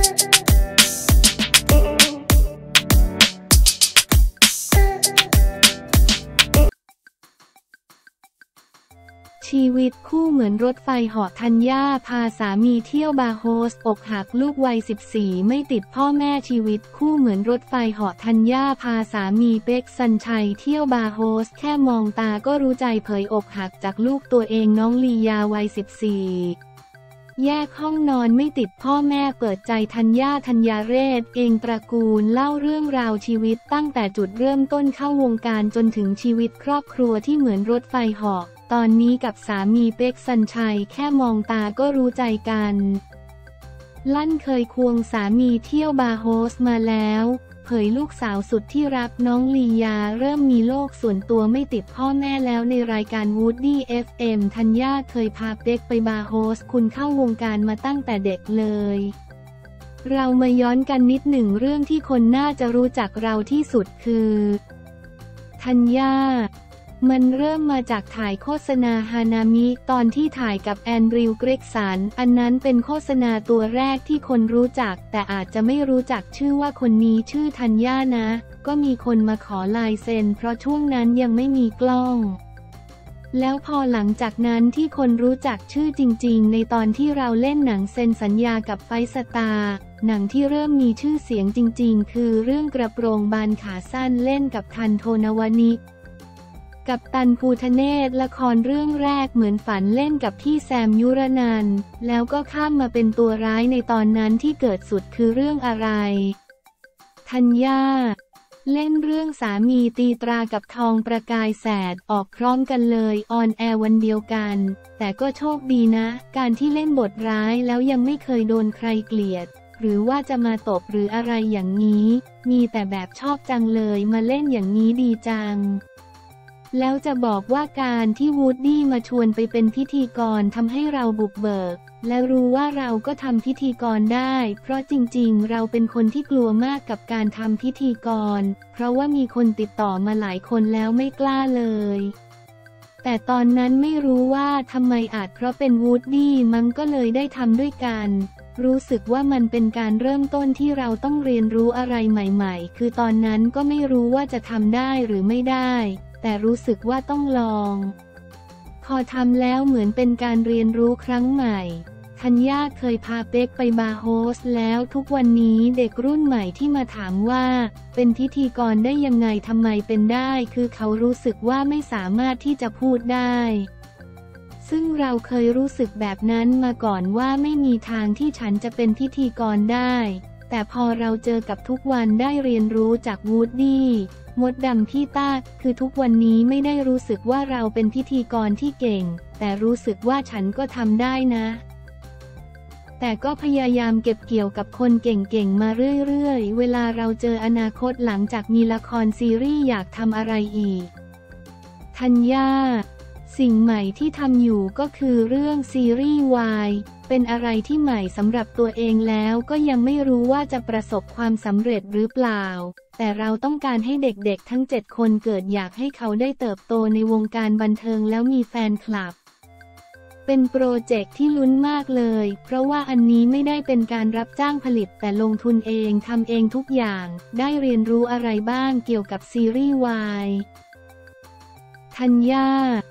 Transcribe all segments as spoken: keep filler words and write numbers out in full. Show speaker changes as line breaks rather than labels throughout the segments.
ชีวิตคู่เหมือนรถไฟเหาะธัญญาพาสามีเที่ยวบาร์โฮสอกหักลูกวัยสิบสี่ไม่ติดพ่อแม่ชีวิตคู่เหมือนรถไฟเหาะธัญญาพาสามีเป๊กสัญชัยเที่ยวบาร์โฮสแค่มองตาก็รู้ใจเผยอกหักจากลูกตัวเองน้องลียาวัยสิบสี่แยกห้องนอนไม่ติดพ่อแม่เปิดใจธัญญาธัญญาเรศเองตระกูลเล่าเรื่องราวชีวิตตั้งแต่จุดเริ่มต้นเข้าวงการจนถึงชีวิตครอบครัวที่เหมือนรถไฟเหาะตอนนี้กับสามีเป๊กสัญชัยแค่มองตาก็รู้ใจกันลั่นเคยควงสามีเที่ยวบาร์โฮสมาแล้วเผยลูกสาวสุดที่รักน้องลียาเริ่มมีโลกส่วนตัวไม่ติดพ่อแม่แล้วในรายการ Woody เอฟ เอ็ม ธัญญาเคยพาเป๊กไปบาร์โฮสคุณเข้าวงการมาตั้งแต่เด็กเลยเรามาย้อนกันนิดหนึ่งเรื่องที่คนน่าจะรู้จักเราที่สุดคือธัญญามันเริ่มมาจากถ่ายโฆษณาฮานามิตอนที่ถ่ายกับแอนดริว เกรกสันอันนั้นเป็นโฆษณาตัวแรกที่คนรู้จักแต่อาจจะไม่รู้จักชื่อว่าคนนี้ชื่อธัญญานะก็มีคนมาขอลายเซ็นเพราะช่วงนั้นยังไม่มีกล้องแล้วพอหลังจากนั้นที่คนรู้จักชื่อจริงๆในตอนที่เราเล่นหนังเซ็นสัญญากับไฟสตาร์หนังที่เริ่มมีชื่อเสียงจริงๆคือเรื่องกระโปรงบานขาสั้นเล่นกับทันโทนวนิกกับตันภูทะเนศละครเรื่องแรกเหมือนฝันเล่นกับพี่แซมยุรนันท์แล้วก็ข้ามมาเป็นตัวร้ายในตอนนั้นที่เกิดสุดคือเรื่องอะไรธัญญาเล่นเรื่องสามีตีตรากับทองประกายแสดออกพร้อมกันเลยออนแอร์วันเดียวกันแต่ก็โชคดีนะการที่เล่นบทร้ายแล้วยังไม่เคยโดนใครเกลียดหรือว่าจะมาตบหรืออะไรอย่างนี้มีแต่แบบชอบจังเลยมาเล่นอย่างนี้ดีจังแล้วจะบอกว่าการที่วูดดี้มาชวนไปเป็นพิธีกรทำให้เราบุกเบิกและรู้ว่าเราก็ทำพิธีกรได้เพราะจริงๆเราเป็นคนที่กลัวมากกับการทำพิธีกรเพราะว่ามีคนติดต่อมาหลายคนแล้วไม่กล้าเลยแต่ตอนนั้นไม่รู้ว่าทำไมอาจเพราะเป็นวูดดี้มันก็เลยได้ทำด้วยกันรู้สึกว่ามันเป็นการเริ่มต้นที่เราต้องเรียนรู้อะไรใหม่ๆคือตอนนั้นก็ไม่รู้ว่าจะทำได้หรือไม่ได้แต่รู้สึกว่าต้องลองพอทำแล้วเหมือนเป็นการเรียนรู้ครั้งใหม่ธัญญาเคยพาเป๊กไปบาร์โฮสแล้วทุกวันนี้เด็กรุ่นใหม่ที่มาถามว่าเป็นพิธีกรได้ยังไงทำไมเป็นได้คือเขารู้สึกว่าไม่สามารถที่จะพูดได้ซึ่งเราเคยรู้สึกแบบนั้นมาก่อนว่าไม่มีทางที่ฉันจะเป็นพิธีกรได้แต่พอเราเจอกับทุกวันได้เรียนรู้จากวูดดี้มดดำพี่ต้าคือทุกวันนี้ไม่ได้รู้สึกว่าเราเป็นพิธีกรที่เก่งแต่รู้สึกว่าฉันก็ทำได้นะแต่ก็พยายามเก็บเกี่ยวกับคนเก่งๆมาเรื่อยๆเวลาเราเจออนาคตหลังจากมีละครซีรีส์อยากทำอะไรอีกธัญญาสิ่งใหม่ที่ทำอยู่ก็คือเรื่องซีรีส์วายเป็นอะไรที่ใหม่สำหรับตัวเองแล้วก็ยังไม่รู้ว่าจะประสบความสำเร็จหรือเปล่าแต่เราต้องการให้เด็กๆทั้งเจ็ดคนเกิดอยากให้เขาได้เติบโตในวงการบันเทิงแล้วมีแฟนคลับเป็นโปรเจกต์ที่ลุ้นมากเลยเพราะว่าอันนี้ไม่ได้เป็นการรับจ้างผลิตแต่ลงทุนเองทำเองทุกอย่างได้เรียนรู้อะไรบ้างเกี่ยวกับซีรีส์วายธัญญา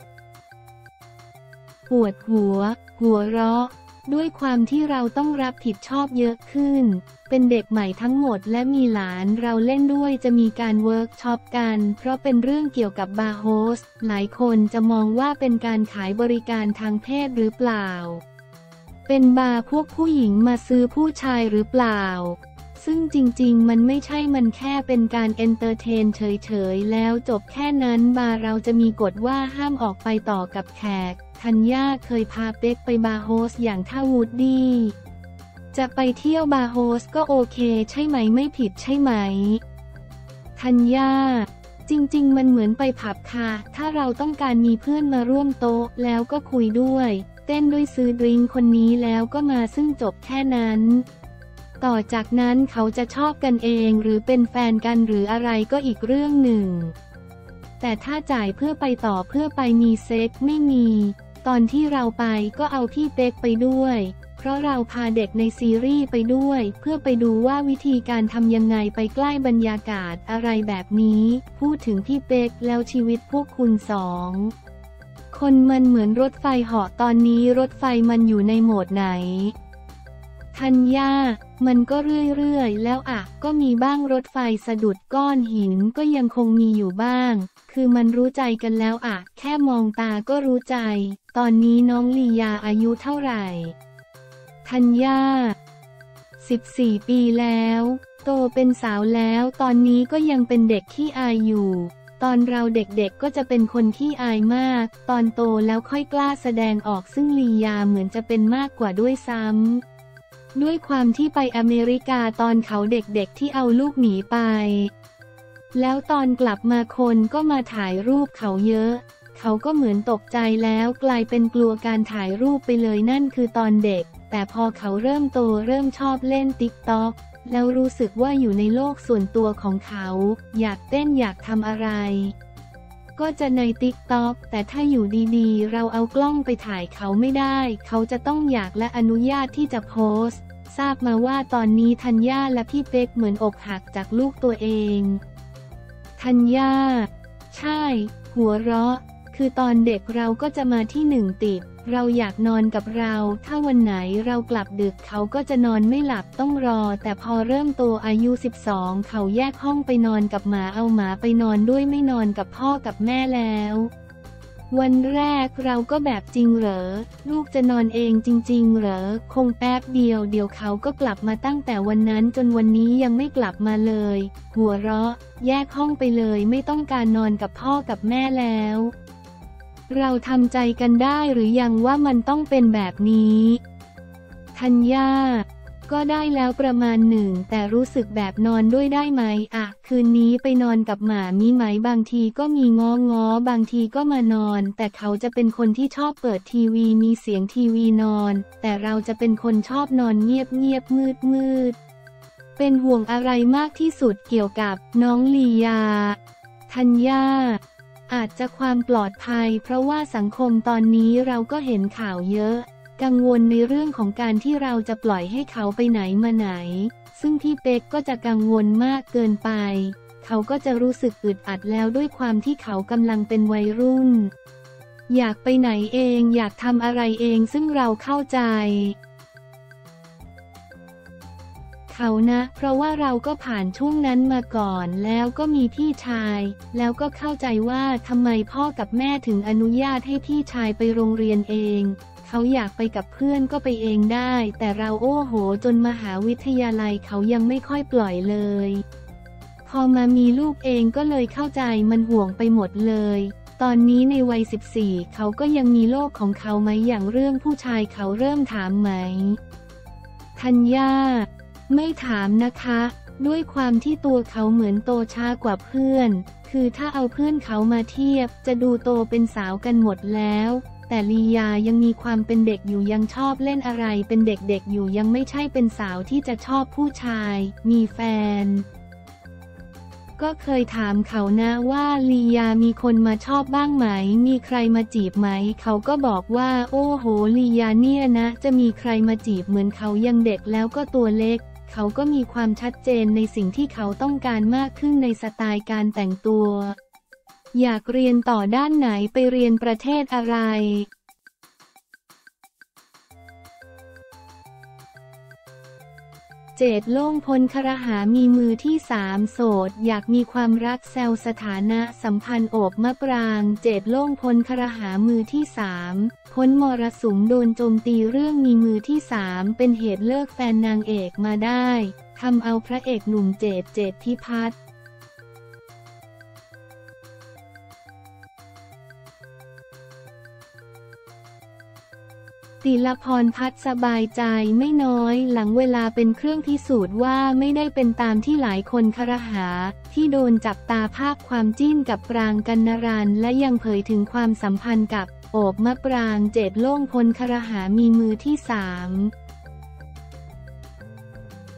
ปวดหัวหัวเราะด้วยความที่เราต้องรับผิดชอบเยอะขึ้นเป็นเด็กใหม่ทั้งหมดและมีหลานเราเล่นด้วยจะมีการเวิร์กช็อปกันเพราะเป็นเรื่องเกี่ยวกับบาร์โฮสหลายคนจะมองว่าเป็นการขายบริการทางเพศหรือเปล่าเป็นบาร์พวกผู้หญิงมาซื้อผู้ชายหรือเปล่าซึ่งจริงๆมันไม่ใช่มันแค่เป็นการเอนเตอร์เทนเฉยๆแล้วจบแค่นั้นบาร์เราจะมีกฎว่าห้ามออกไปต่อกับแขกธัญญาเคยพาเป๊กไปบาร์โฮสอย่างถ้าวูดดี้จะไปเที่ยวบาร์โฮสก็โอเคใช่ไหมไม่ผิดใช่ไหมธัญญาจริงๆมันเหมือนไปผับค่ะถ้าเราต้องการมีเพื่อนมาร่วมโต๊ะแล้วก็คุยด้วยเต้นด้วยซื้อดริงก์คนนี้แล้วก็มาซึ่งจบแค่นั้นต่อจากนั้นเขาจะชอบกันเองหรือเป็นแฟนกันหรืออะไรก็อีกเรื่องหนึ่งแต่ถ้าจ่ายเพื่อไปต่อเพื่อไปมีเซ็กไม่มีตอนที่เราไปก็เอาพี่เป๊กไปด้วยเพราะเราพาเด็กในซีรีส์ไปด้วยเพื่อไปดูว่าวิธีการทำยังไงไปใกล้บรรยากาศอะไรแบบนี้พูดถึงพี่เป๊กแล้วชีวิตพวกคุณสองคนมันเหมือนรถไฟเหาะตอนนี้รถไฟมันอยู่ในโหมดไหนธัญญามันก็เรื่อยๆแล้วอะก็มีบ้างรถไฟสะดุดก้อนหินก็ยังคงมีอยู่บ้างคือมันรู้ใจกันแล้วอะแค่มองตาก็รู้ใจตอนนี้น้องลียาอายุเท่าไหร่ธัญญาสิบสี่ปีแล้วโตเป็นสาวแล้วตอนนี้ก็ยังเป็นเด็กขี้อายอยู่ตอนเราเด็กๆก็จะเป็นคนขี้อายมากตอนโตแล้วค่อยกล้าแสดงออกซึ่งลียาเหมือนจะเป็นมากกว่าด้วยซ้ำด้วยความที่ไปอเมริกาตอนเขาเด็กๆที่เอาลูกหนีไปแล้วตอนกลับมาคนก็มาถ่ายรูปเขาเยอะเขาก็เหมือนตกใจแล้วกลายเป็นกลัวการถ่ายรูปไปเลยนั่นคือตอนเด็กแต่พอเขาเริ่มโตเริ่มชอบเล่นติ๊กต็อกแล้วรู้สึกว่าอยู่ในโลกส่วนตัวของเขาอยากเต้นอยากทำอะไรก็จะในติ๊กต็อกแต่ถ้าอยู่ดีๆเราเอากล้องไปถ่ายเขาไม่ได้เขาจะต้องอยากและอนุญาตที่จะโพสต์ทราบมาว่าตอนนี้ธัญญาและพี่เป๊กเหมือนอกหักจากลูกตัวเองธัญญาใช่หัวเราะคือตอนเด็กเราก็จะมาที่หนึ่งติดเราอยากนอนกับเราถ้าวันไหนเรากลับดึกเขาก็จะนอนไม่หลับต้องรอแต่พอเริ่มโตอายุสิบสองเขาแยกห้องไปนอนกับหมาเอาหมาไปนอนด้วยไม่นอนกับพ่อกับแม่แล้ววันแรกเราก็แบบจริงเหรอลูกจะนอนเองจริงๆเหรอคงแป๊บเดียวเดี๋ยวเขาก็กลับมาตั้งแต่วันนั้นจนวันนี้ยังไม่กลับมาเลยหัวเราะแยกห้องไปเลยไม่ต้องการนอนกับพ่อกับแม่แล้วเราทำใจกันได้หรือยังว่ามันต้องเป็นแบบนี้ธัญญาก็ได้แล้วประมาณหนึ่งแต่รู้สึกแบบนอนด้วยได้ไหมอะคืนนี้ไปนอนกับหมามีไหมบางทีก็มีง้อง้อบางทีก็มานอนแต่เขาจะเป็นคนที่ชอบเปิดทีวีมีเสียงทีวีนอนแต่เราจะเป็นคนชอบนอนเงียบเงียบมืดมืดเป็นห่วงอะไรมากที่สุดเกี่ยวกับน้องลียาธัญญาอาจจะความปลอดภัยเพราะว่าสังคมตอนนี้เราก็เห็นข่าวเยอะกังวลในเรื่องของการที่เราจะปล่อยให้เขาไปไหนมาไหนซึ่งพี่เป๊กก็จะกังวลมากเกินไปเขาก็จะรู้สึกอึดอัดแล้วด้วยความที่เขากำลังเป็นวัยรุ่นอยากไปไหนเองอยากทำอะไรเองซึ่งเราเข้าใจเขานะเพราะว่าเราก็ผ่านช่วงนั้นมาก่อนแล้วก็มีพี่ชายแล้วก็เข้าใจว่าทำไมพ่อกับแม่ถึงอนุญาตให้พี่ชายไปโรงเรียนเองเขาอยากไปกับเพื่อนก็ไปเองได้แต่เราโอ้โหจนมหาวิทยาลัยเขายังไม่ค่อยปล่อยเลยพอมามีลูกเองก็เลยเข้าใจมันห่วงไปหมดเลยตอนนี้ในวัยสิบสี่เขาก็ยังมีโลกของเขาไหมอย่างเรื่องผู้ชายเขาเริ่มถามไหมธัญญาไม่ถามนะคะด้วยความที่ตัวเขาเหมือนโตช้ากว่าเพื่อนคือถ้าเอาเพื่อนเขามาเทียบจะดูโตเป็นสาวกันหมดแล้วแต่ลียายังมีความเป็นเด็กอยู่ยังชอบเล่นอะไรเป็นเด็กๆอยู่ยังไม่ใช่เป็นสาวที่จะชอบผู้ชายมีแฟนก็เคยถามเขานะว่าลียามีคนมาชอบบ้างไหมมีใครมาจีบไหมเขาก็บอกว่าโอ้โหลียาเนี่ยนะจะมีใครมาจีบเหมือนเขายังเด็กแล้วก็ตัวเล็กเขาก็มีความชัดเจนในสิ่งที่เขาต้องการมากขึ้นในสไตล์การแต่งตัวอยากเรียนต่อด้านไหนไปเรียนประเทศอะไรเจดโล่งพ้นครหามีมือที่สามโสดอยากมีความรักแซวสถานะสัมพันธ์โอบมะปรางเจดโล่งพ้นครหามือที่สามพ้นมรสุมโดนโจมตีเรื่องมีมือที่สามเป็นเหตุเลิกแฟนนางเอกมาได้ทำเอาพระเอกหนุ่มเจดเจดพิพัฒน์ศิลพรพัฒน์สบายใจไม่น้อยหลังเวลาเป็นเครื่องพิสูจน์ว่าไม่ได้เป็นตามที่หลายคนครหาที่โดนจับตาภาพความจิ้นกับปรางกรรณรันและยังเผยถึงความสัมพันธ์กับโอบมะปรางเจดโล่งพ้นครหามีมือที่สาม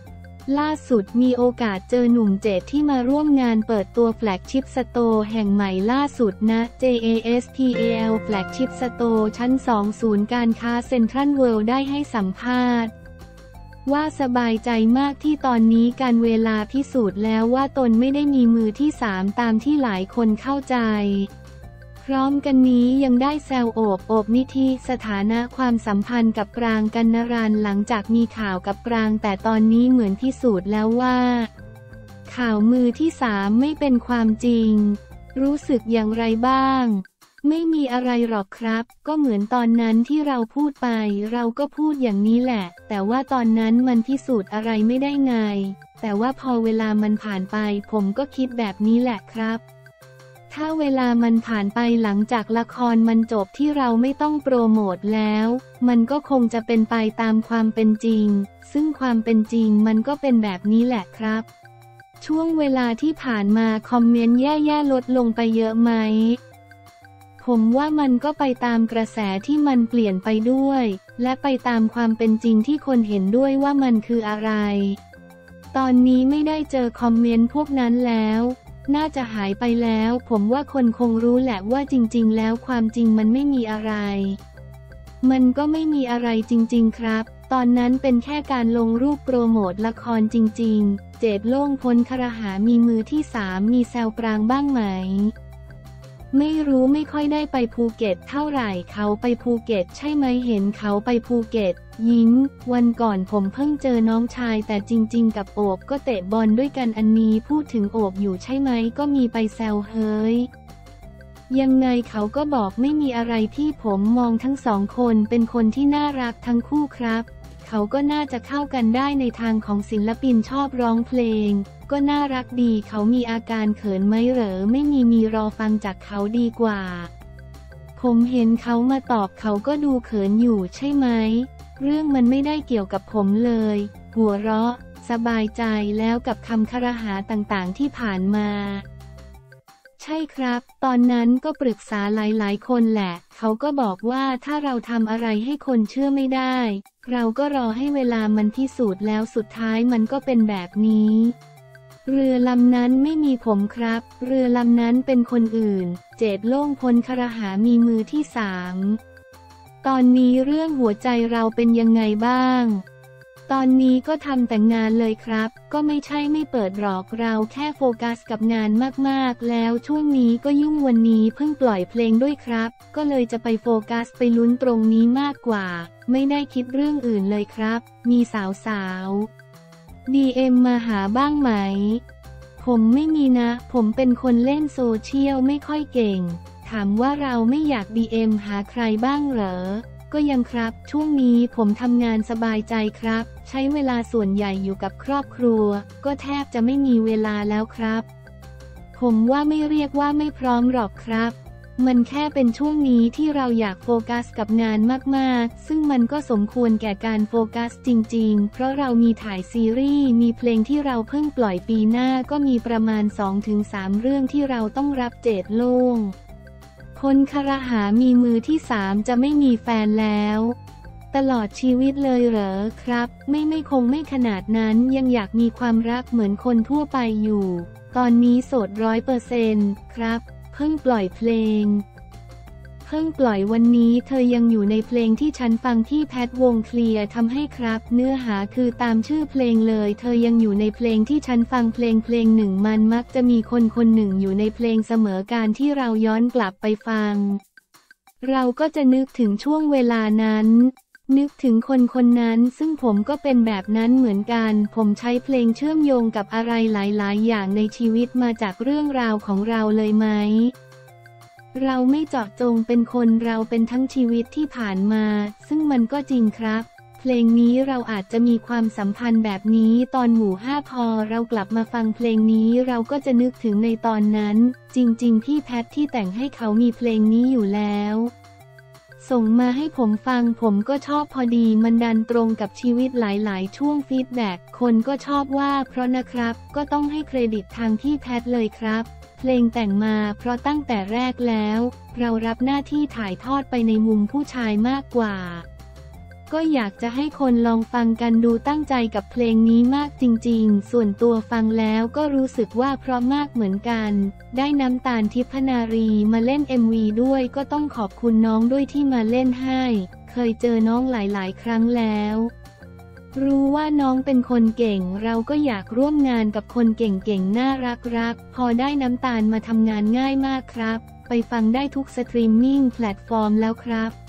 ล่าสุดมีโอกาสเจอหนุ่มเจดที่มาร่วมงานเปิดตัวแฟลกชิพสโตร์แห่งใหม่ล่าสุดณ เจ เอ เอส พี แอล แฟลกชิพสโตร์ชั้นสองศูนย์การค้าเซ็นทรัลเวิลด์ได้ให้สัมภาษณ์ว่าสบายใจมากที่ตอนนี้การเวลาพิสูจน์แล้วว่าตนไม่ได้มีมือที่สามตามที่หลายคนเข้าใจพร้อมกันนี้ยังได้แซวโอบโอบนิธิสถานะความสัมพันธ์กับปรางกัณณรันหลังจากมีข่าวกับปรางแต่ตอนนี้เหมือนพิสูจน์แล้วว่าข่าวมือที่สามไม่เป็นความจริงรู้สึกอย่างไรบ้างไม่มีอะไรหรอกครับก็เหมือนตอนนั้นที่เราพูดไปเราก็พูดอย่างนี้แหละแต่ว่าตอนนั้นมันพิสูจน์อะไรไม่ได้ไงแต่ว่าพอเวลามันผ่านไปผมก็คิดแบบนี้แหละครับถ้าเวลามันผ่านไปหลังจากละครมันจบที่เราไม่ต้องโปรโมทแล้วมันก็คงจะเป็นไปตามความเป็นจริงซึ่งความเป็นจริงมันก็เป็นแบบนี้แหละครับช่วงเวลาที่ผ่านมาคอมเมนต์แย่ๆลดลงไปเยอะไหมผมว่ามันก็ไปตามกระแสที่มันเปลี่ยนไปด้วยและไปตามความเป็นจริงที่คนเห็นด้วยว่ามันคืออะไรตอนนี้ไม่ได้เจอคอมเมนต์พวกนั้นแล้วน่าจะหายไปแล้วผมว่าคนคงรู้แหละว่าจริงๆแล้วความจริงมันไม่มีอะไรมันก็ไม่มีอะไรจริงๆครับตอนนั้นเป็นแค่การลงรูปโปรโมทละครจริงๆเจดโล่งพ้นครหามีมือที่สามมีแซวปรางบ้างไหมไม่รู้ไม่ค่อยได้ไปภูเก็ตเท่าไหร่เขาไปภูเก็ตใช่ไหมเห็นเขาไปภูเก็ตยิ้มวันก่อนผมเพิ่งเจอน้องชายแต่จริงๆกับโอบก็เตะบอลด้วยกันอันนี้พูดถึงโอบอยู่ใช่ไหมก็มีไปแซวเฮ้ยยังไงเขาก็บอกไม่มีอะไรที่ผมมองทั้งสองคนเป็นคนที่น่ารักทั้งคู่ครับเขาก็น่าจะเข้ากันได้ในทางของศิลปินชอบร้องเพลงก็น่ารักดีเขามีอาการเขินไหมเหรอไม่มีมีรอฟังจากเขาดีกว่าผมเห็นเขามาตอบเขาก็ดูเขินอยู่ใช่ไหมเรื่องมันไม่ได้เกี่ยวกับผมเลยหัวเราะสบายใจแล้วกับคำครหาต่างๆที่ผ่านมาใช่ครับตอนนั้นก็ปรึกษาหลายๆคนแหละเขาก็บอกว่าถ้าเราทำอะไรให้คนเชื่อไม่ได้เราก็รอให้เวลามันพิสูจน์แล้วสุดท้ายมันก็เป็นแบบนี้เรือลำนั้นไม่มีผมครับเรือลำนั้นเป็นคนอื่นเจดโล่งพ้นครหามีมือที่สามตอนนี้เรื่องหัวใจเราเป็นยังไงบ้างตอนนี้ก็ทำแต่งานเลยครับก็ไม่ใช่ไม่เปิดหรอกเราแค่โฟกัสกับงานมากๆแล้วช่วงนี้ก็ยุ่งวันนี้เพิ่งปล่อยเพลงด้วยครับก็เลยจะไปโฟกัสไปลุ้นตรงนี้มากกว่าไม่ได้คิดเรื่องอื่นเลยครับมีสาวๆ ดี เอ็ม มาหาบ้างไหมผมไม่มีนะผมเป็นคนเล่นโซเชียลไม่ค่อยเก่งถามว่าเราไม่อยาก ดี เอ็ม หาใครบ้างเหรอก็ยังครับช่วงนี้ผมทำงานสบายใจครับใช้เวลาส่วนใหญ่อยู่กับครอบครัวก็แทบจะไม่มีเวลาแล้วครับผมว่าไม่เรียกว่าไม่พร้อมหรอกครับมันแค่เป็นช่วงนี้ที่เราอยากโฟกัสกับงานมากๆซึ่งมันก็สมควรแก่การโฟกัสจริงๆเพราะเรามีถ่ายซีรีส์มีเพลงที่เราเพิ่งปล่อยปีหน้าก็มีประมาณ สองถึงสาม เรื่องที่เราต้องรับเจดโล่งคนครหามีมือที่สามจะไม่มีแฟนแล้วตลอดชีวิตเลยเหรอครับไม่ไม่คงไม่ขนาดนั้นยังอยากมีความรักเหมือนคนทั่วไปอยู่ตอนนี้โสดร้อยเปอร์เซ็นต์ครับเพิ่งปล่อยเพลงเพิ่งปล่อยวันนี้เธอยังอยู่ในเพลงที่ฉันฟังที่แพทวงเคลียร์ทำให้ครับเนื้อหาคือตามชื่อเพลงเลยเธอยังอยู่ในเพลงที่ฉันฟังเพลงเพลงหนึ่งมันมักจะมีคนคนหนึ่งอยู่ในเพลงเสมอการที่เราย้อนกลับไปฟังเราก็จะนึกถึงช่วงเวลานั้นนึกถึงคนคนนั้นซึ่งผมก็เป็นแบบนั้นเหมือนกันผมใช้เพลงเชื่อมโยงกับอะไรหลายๆอย่างในชีวิตมาจากเรื่องราวของเราเลยไหมเราไม่เจาะจงเป็นคนเราเป็นทั้งชีวิตที่ผ่านมาซึ่งมันก็จริงครับเพลงนี้เราอาจจะมีความสัมพันธ์แบบนี้ตอนหมู่ห้าพอเรากลับมาฟังเพลงนี้เราก็จะนึกถึงในตอนนั้นจริงๆพี่แพทที่แต่งให้เขามีเพลงนี้อยู่แล้วส่งมาให้ผมฟังผมก็ชอบพอดีมันดันตรงกับชีวิตหลายๆช่วงฟีดแบ็กคนก็ชอบว่าเพราะนะครับก็ต้องให้เครดิตทางพี่แพทเลยครับเพลงแต่งมาเพราะตั้งแต่แรกแล้วเรารับหน้าที่ถ่ายทอดไปในมุมผู้ชายมากกว่าก็อยากจะให้คนลองฟังกันดูตั้งใจกับเพลงนี้มากจริงๆส่วนตัวฟังแล้วก็รู้สึกว่าเพราะมากเหมือนกันได้น้ำตาลทิพนารีมาเล่น เอ็ม วี ด้วยก็ต้องขอบคุณน้องด้วยที่มาเล่นให้เคยเจอน้องหลายๆครั้งแล้วรู้ว่าน้องเป็นคนเก่งเราก็อยากร่วมงานกับคนเก่งๆน่ารักๆพอได้น้ำตาลมาทำงานง่ายมากครับไปฟังได้ทุกสตรีมมิ่งแพลตฟอร์มแล้วครับ